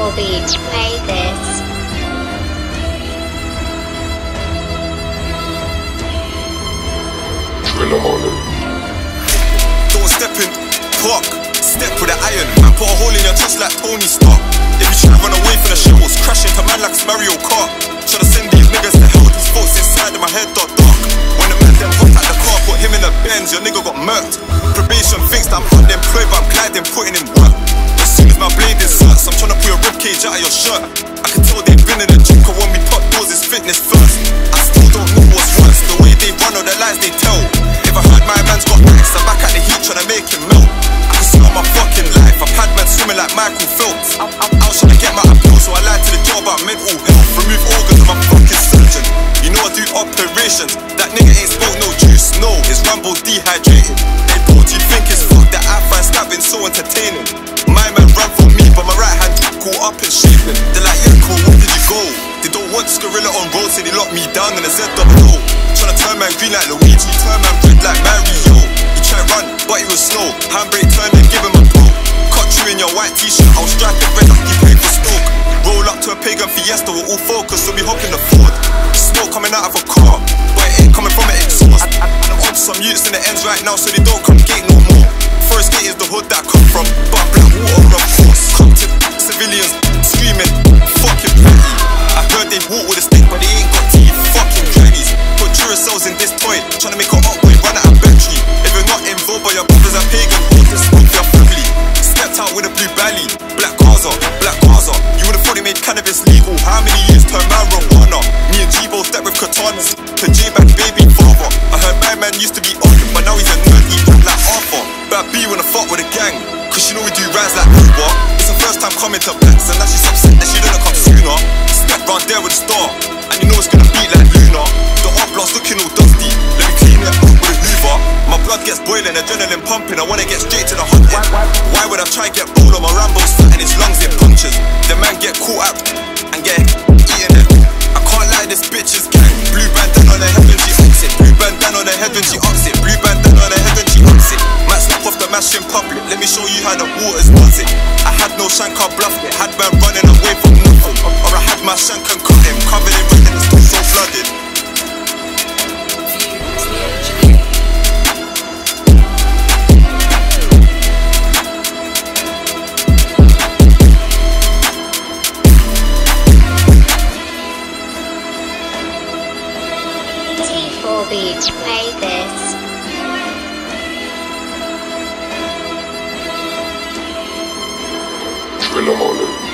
T4 Beach, play this. Don't step in, park, step with the iron. Man, put a hole in your chest like Tony Stark. If you try to run away from the shells, crash into man like Mario Kart. Tryna send these niggas to hell, these thoughts inside of my head got dark. When the man them hopped out the car, put him in the Benz, your nigga got murked. Probation thinks that I'm unemployed, but I'm gliding, putting in work. As soon as my blade inserts, I'm tryna pull your ribcage out of your shirt. I can tell they've been in the gym, cause when we pop doors, it's fitness first. I still don't know what's worse, the way they run or the lies they tell. If I heard my man's got ice, I'm back at the heat tryna make him melt. I can smell my fucking life, I've had men swimming like Michael Phelps. I was trying to get my appeal, so I lied to the job about mental health. Remove organs, I'm a fucking surgeon. You know I do operations, that nigga ain't spoke no juice, no, his Rambo dehydrated. They both you think it's fuck that I find stabbing so entertaining. My man ran for me, but my right hand caught up and shaking. They're like, yeah, cool, where did you go? They don't want this gorilla on road, so they lock me down in a Z-double-O. Tryna turn man green like Luigi, turn man red like Mario. He tried run, but he was slow. Handbrake turned and give him a blow. Cut you in your white t-shirt, I was striking red like you paid for smoke. Roll up to a pagan fiesta, we're all focused, so we hop in the Ford. Smoke coming out of a car, but it ain't coming from an exhaust. I'm on to some youths in the ends right now, so they don't come gate no more. First gate is the hood that I come from, but black water of course. Come to civilians screaming, fucking petty. I heard they walk with a stick, but they ain't got teeth, fucking grannies. Put Duracells in this toy, tryna make a hot boy run out of battery. If you're not involved by your brothers are pagan, hold this with your family. Stepped out with a blue belly, black Gaza, black Gaza. You would've thought they made cannabis legal. How many years turned marijuana? Me and G-Bo stepped with katanas to J-Bag baby father. I heard my man used to be on, but now he's a nerd, he rap like Arthur. But I be when I fuck with a gang, cause you know we do rides like Uber. It's her first time coming to Blacks, and now she's upset that she didn't come sooner. Step round there with a star, and you know it's gonna beat like Luna. The upload's looking all dusty, let me clean it up with a Hoover. My blood gets boiling, adrenaline pumping, I wanna get straight to the hunting. Why would I try and get bold on my Rambo's fat and his lungs it punches? The man get caught up and get eaten it. I can't lie, this bitch is gang. Blue bandana on her head when she ups it. Blue bandana on her head when she ups it. Blue bandana on her head when she ups it. Might slap off the mash in public, let me show you how the waters does it. I had no shank, I bluffed it. Had man running away from nothing, or I had my shank and cut him. Covered in red and it's still so flooded. T4 Beach, play this. Phenomenal.